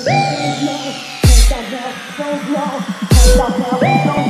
Hãy subscribe cho kênh Ghiền Mì Gõ để không bỏ lỡ những video hấp dẫn.